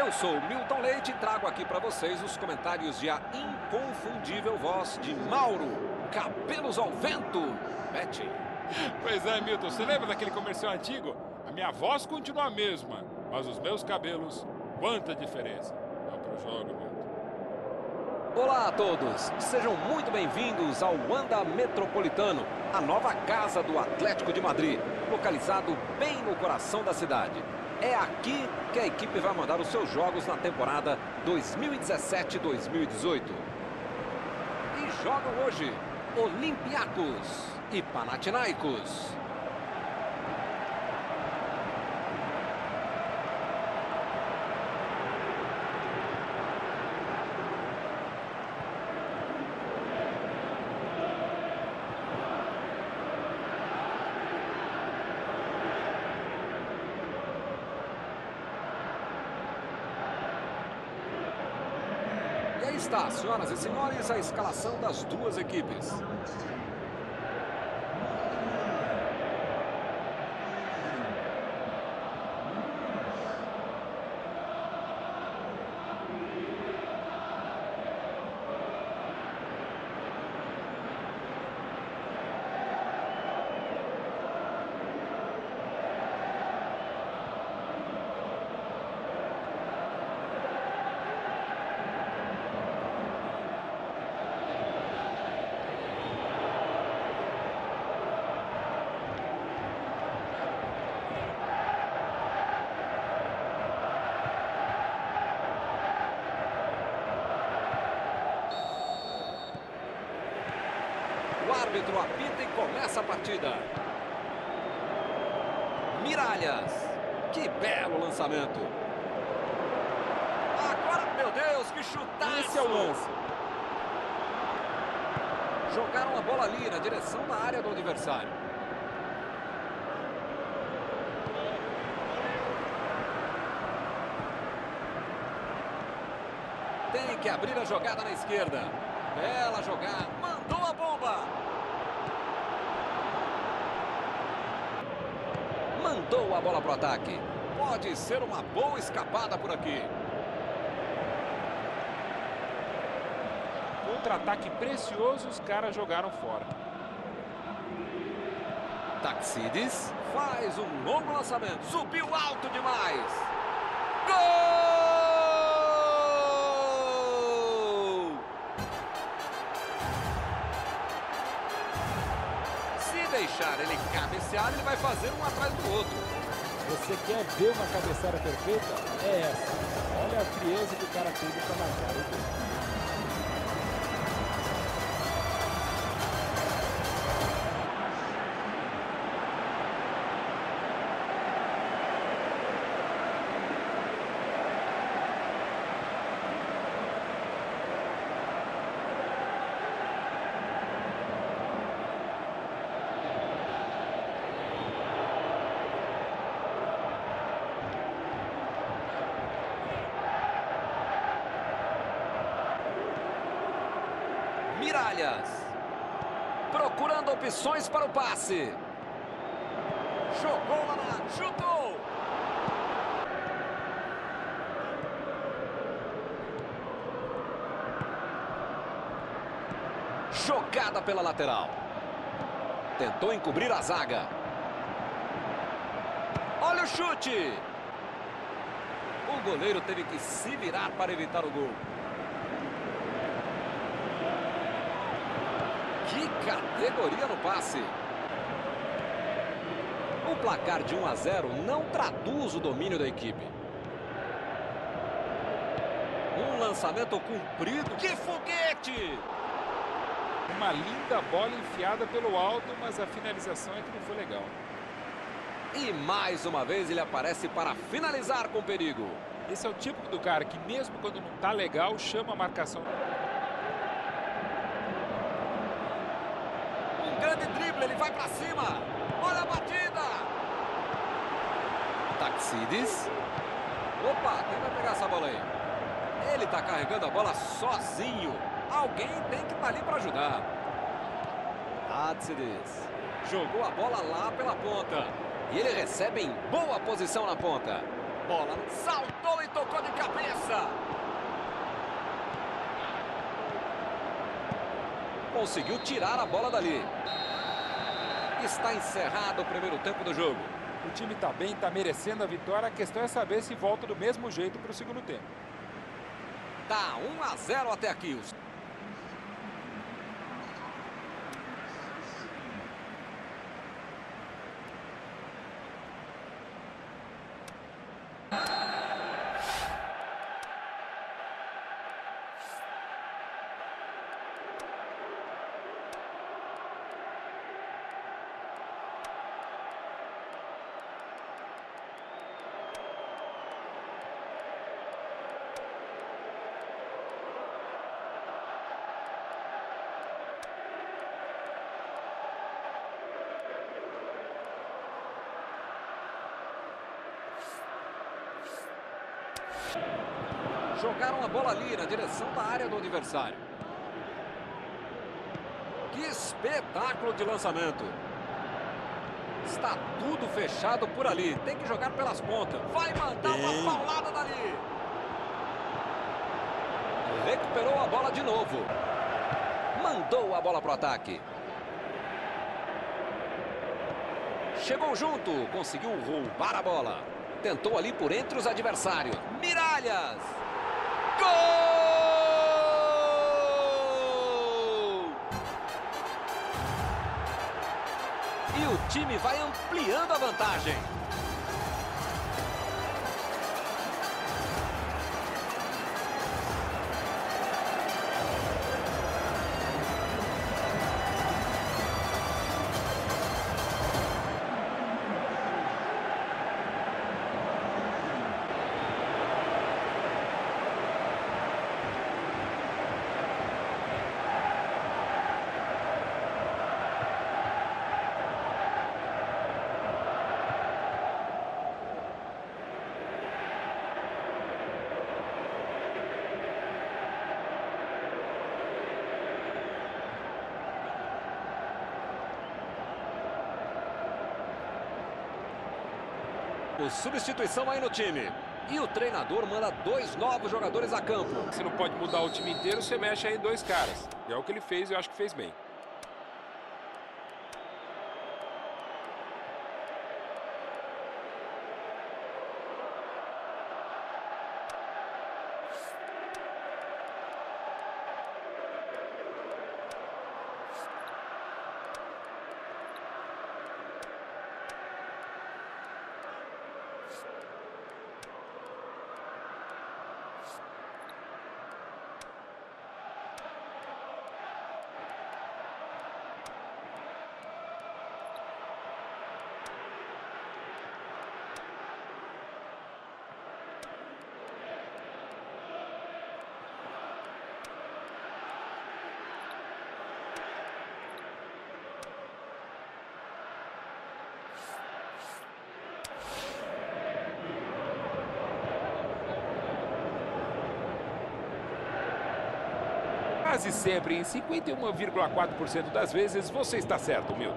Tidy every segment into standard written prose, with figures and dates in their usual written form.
Eu sou Milton Leite e trago aqui para vocês os comentários de a inconfundível voz de Mauro Cabelos ao Vento. Bete. Pois é, Milton, você lembra daquele comercial antigo? A minha voz continua a mesma, mas os meus cabelos, quanta diferença. Vamos pro jogo, Milton. Olá a todos, sejam muito bem-vindos ao Wanda Metropolitano, a nova casa do Atlético de Madrid, localizado bem no coração da cidade. É aqui que a equipe vai mandar os seus jogos na temporada 2017-2018. E jogam hoje Olympiacos e Panathinaikos. E aí está, senhoras e senhores, a escalação das duas equipes. O árbitro apita e começa a partida. Miralhas. Que belo lançamento. Agora, meu Deus, que chutaço. Esse é o lance. Jogaram a bola ali na direção da área do adversário. Tem que abrir a jogada na esquerda. Bela jogada. Mandou a bomba. Mandou a bola para o ataque. Pode ser uma boa escapada por aqui. Contra-ataque precioso, os caras jogaram fora. Taxides faz um longo lançamento. Subiu alto demais. Gol! Se deixar ele cabecear, ele vai fazer um atrás do outro. Você quer ver uma cabeçada perfeita? É essa. Olha a frieza que o cara teve para marcar. Miralhas. Procurando opções para o passe. Jogou lá na... Chutou. Jogada pela lateral. Tentou encobrir a zaga. Olha o chute. O goleiro teve que se virar para evitar o gol. Que categoria no passe. O placar de 1-0 não traduz o domínio da equipe. Um lançamento comprido. Que foguete! Uma linda bola enfiada pelo alto, mas a finalização é que não foi legal. E mais uma vez ele aparece para finalizar com perigo. Esse é o tipo do cara que mesmo quando não tá legal, chama a marcação. Um grande drible, ele vai para cima. Olha a batida. Taxides. Opa, quem vai pegar essa bola aí? Ele está carregando a bola sozinho. Alguém tem que estar ali para ajudar. Taxides. Jogou a bola lá pela ponta. E ele recebe em boa posição na ponta. Bola saltou e tocou de cabeça. Conseguiu tirar a bola dali. Está encerrado o primeiro tempo do jogo. O time está bem, está merecendo a vitória. A questão é saber se volta do mesmo jeito para o segundo tempo. Tá 1-0 até aqui. Jogaram a bola ali na direção da área do adversário. Que espetáculo de lançamento. Está tudo fechado por ali. Tem que jogar pelas pontas. Vai mandar uma paulada dali. Recuperou a bola de novo. Mandou a bola para o ataque. Chegou junto. Conseguiu roubar a bola. Tentou ali por entre os adversários. Miralhas. Gol! E o time vai ampliando a vantagem. Substituição aí no time. E o treinador manda 2 novos jogadores a campo. Se não pode mudar o time inteiro, você mexe aí em 2 caras. É o que ele fez e eu acho que fez bem. Quase sempre, em 51,4% das vezes, você está certo, Milton.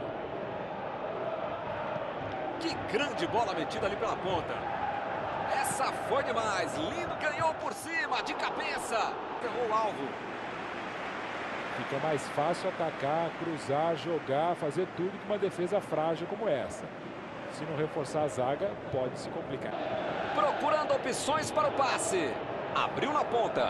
Que grande bola metida ali pela ponta. Essa foi demais. Lindo canhão por cima, de cabeça. Ferrou o alvo. Fica mais fácil atacar, cruzar, jogar, fazer tudo que uma defesa frágil como essa. Se não reforçar a zaga, pode se complicar. Procurando opções para o passe. Abriu na ponta.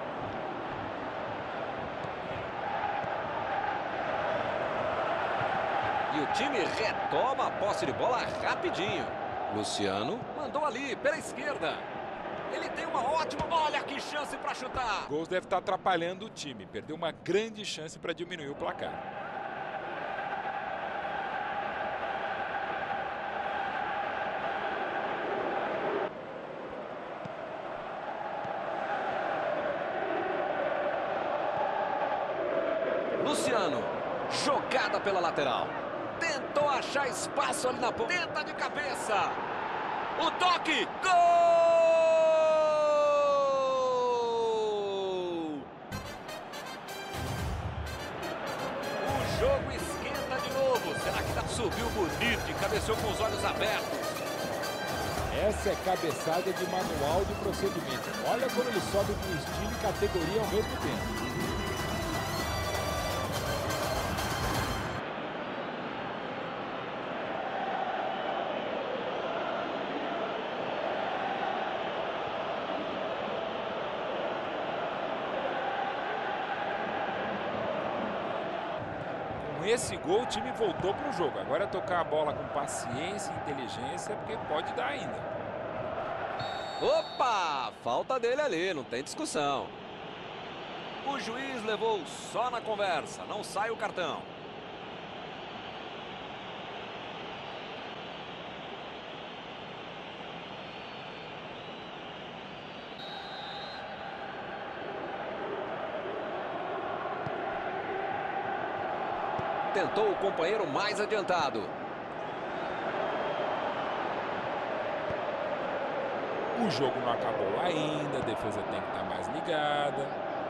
E o time retoma a posse de bola rapidinho. Luciano mandou ali pela esquerda. Ele tem uma ótima... Olha que chance para chutar. Gols deve estar atrapalhando o time. Perdeu uma grande chance para diminuir o placar. Luciano, jogada pela lateral. Tentou achar espaço ali na ponta. Tenta de cabeça. O toque. Gol! O jogo esquenta de novo. Será que subiu bonito e cabeceou com os olhos abertos? Essa é cabeçada de manual de procedimento. Olha como ele sobe com estilo e categoria ao mesmo tempo. Com esse gol, o time voltou para o jogo. Agora é tocar a bola com paciência e inteligência, porque pode dar ainda. Opa! Falta dele ali, não tem discussão. O juiz levou só na conversa, não sai o cartão. Tentou o companheiro mais adiantado. O jogo não acabou ainda, a defesa tem que estar mais ligada.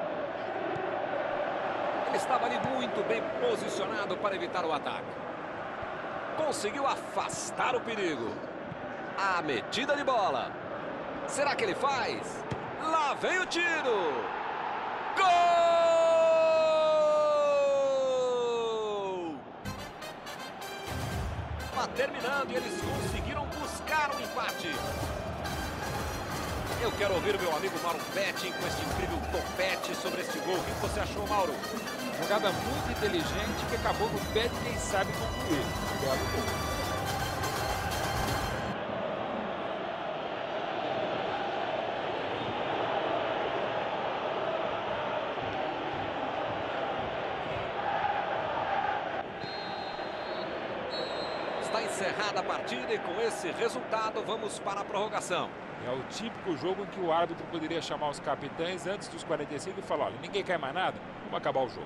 Ele estava ali muito bem posicionado para evitar o ataque. Conseguiu afastar o perigo. A metida de bola. Será que ele faz? Lá vem o tiro. Gol! Terminando e eles conseguiram buscar um empate. Eu quero ouvir o meu amigo Mauro Betting com esse incrível topete sobre esse gol. O que você achou, Mauro? Jogada muito inteligente que acabou no pé de quem sabe concluir. Belo gol. Está encerrada a partida e com esse resultado vamos para a prorrogação. É o típico jogo em que o árbitro poderia chamar os capitães antes dos 45 e falar: olha, ninguém quer mais nada, vamos acabar o jogo.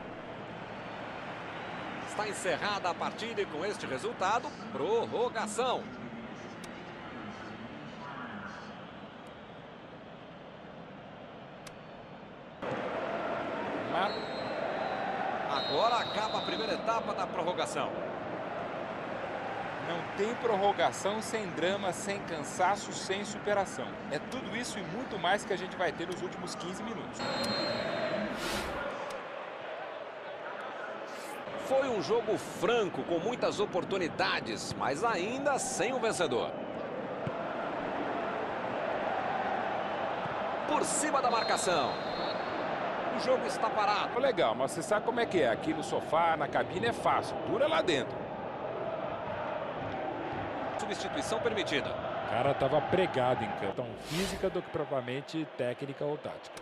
Está encerrada a partida e com este resultado, prorrogação. Agora acaba a primeira etapa da prorrogação. Não tem prorrogação sem drama, sem cansaço, sem superação. É tudo isso e muito mais que a gente vai ter nos últimos 15 minutos. Foi um jogo franco, com muitas oportunidades, mas ainda sem um vencedor. Por cima da marcação. O jogo está parado. Legal, mas você sabe como é que é. Aqui no sofá, na cabine é fácil. Dura lá dentro. Substituição permitida. O cara estava pregado em campo. Então, física do que propriamente técnica ou tática.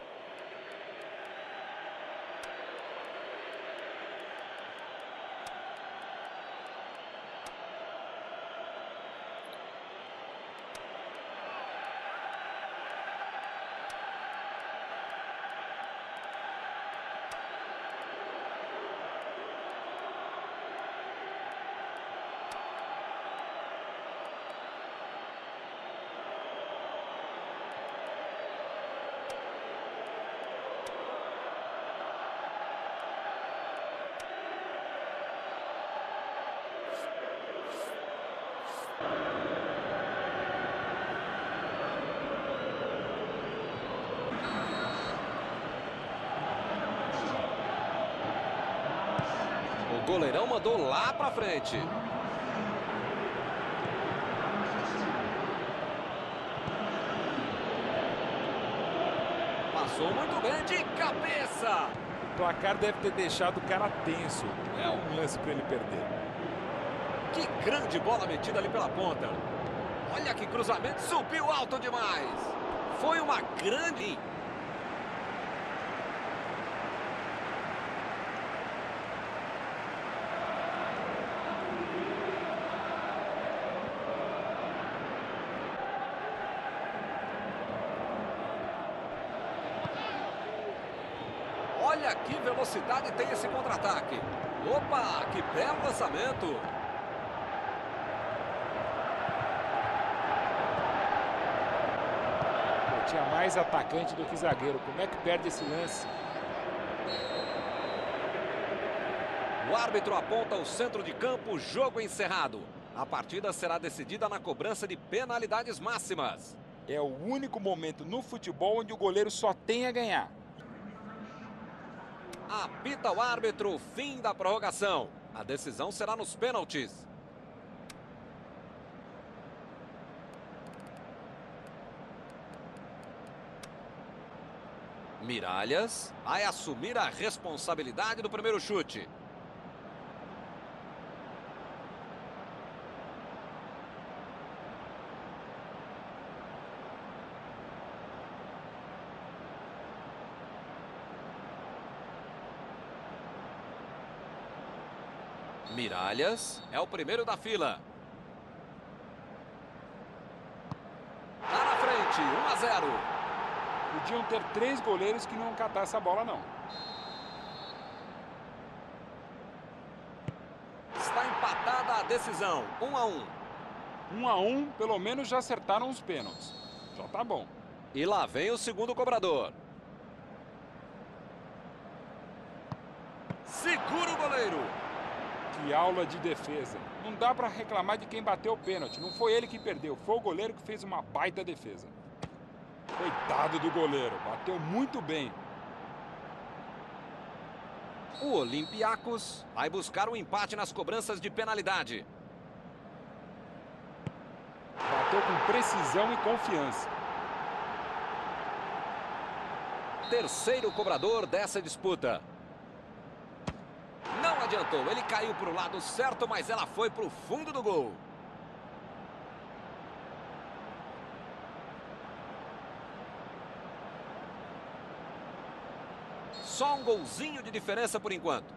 O goleirão mandou lá pra frente. Passou muito bem de cabeça. O placar deve ter deixado o cara tenso. É um lance para ele perder. Que grande bola metida ali pela ponta. Olha que cruzamento, subiu alto demais. Foi uma grande... Olha que velocidade tem esse contra-ataque. Opa, que belo lançamento. Tinha mais atacante do que zagueiro. Como é que perde esse lance? O árbitro aponta o centro de campo, jogo encerrado. A partida será decidida na cobrança de penalidades máximas. É o único momento no futebol onde o goleiro só tem a ganhar. Apita o árbitro, fim da prorrogação. A decisão será nos pênaltis. Miralhas vai assumir a responsabilidade do primeiro chute. Miralhas é o primeiro da fila. Lá na frente, 1-0. Podiam ter 3 goleiros que não iam catar essa bola, não. Está empatada a decisão, 1-1. 1-1, pelo menos já acertaram os pênaltis. Já tá bom. E lá vem o segundo cobrador. Segura o goleiro. Que aula de defesa. Não dá pra reclamar de quem bateu o pênalti. Não foi ele que perdeu, foi o goleiro que fez uma baita defesa. Coitado do goleiro, bateu muito bem. O Olympiacos vai buscar um empate nas cobranças de penalidade. Bateu com precisão e confiança. Terceiro cobrador dessa disputa. Não adiantou, ele caiu para o lado certo, mas ela foi para o fundo do gol. Só um golzinho de diferença por enquanto.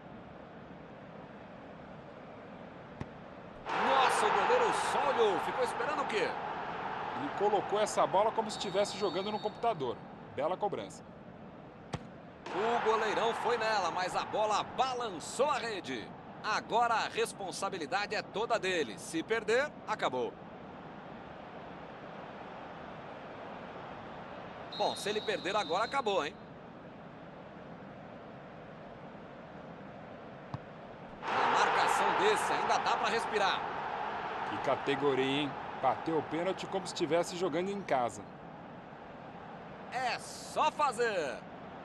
Nossa, o goleiro só olhou, ficou esperando o quê? Ele colocou essa bola como se estivesse jogando no computador. Bela cobrança. O goleirão foi nela, mas a bola balançou a rede. Agora a responsabilidade é toda dele. Se perder, acabou. Bom, se ele perder agora, acabou, hein? Na marcação desse, ainda dá para respirar. Que categoria, hein? Bateu o pênalti como se estivesse jogando em casa. É só fazer.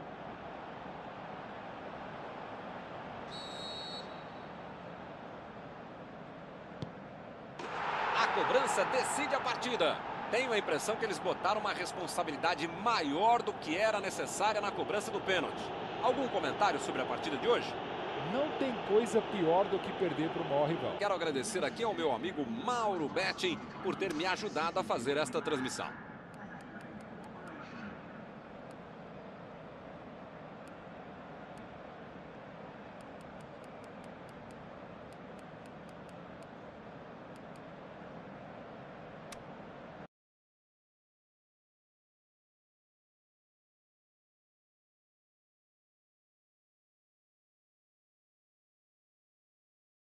A cobrança decide a partida. Tenho a impressão que eles botaram uma responsabilidade maior do que era necessária na cobrança do pênalti. Algum comentário sobre a partida de hoje? Não tem coisa pior do que perder para o maior rival. Quero agradecer aqui ao meu amigo Mauro Betting por ter me ajudado a fazer esta transmissão.